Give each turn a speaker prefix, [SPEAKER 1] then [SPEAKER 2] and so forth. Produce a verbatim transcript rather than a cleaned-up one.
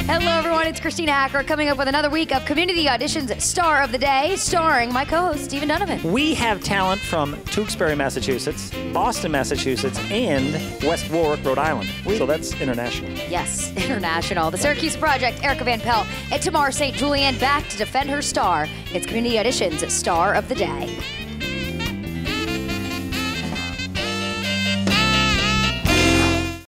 [SPEAKER 1] Hello, everyone. It's Christina Hacker coming up with another week of Community Auditions Star of the Day, starring my co-host, Stephen Donovan.
[SPEAKER 2] We have talent from Tewksbury, Massachusetts, Boston, Massachusetts, and West Warwick, Rhode Island. We, so that's international.
[SPEAKER 1] Yes, international. The Syracuse Project, Erica Van Pelt, and Tamar Saint Julian back to defend her star. It's Community Auditions Star of the Day.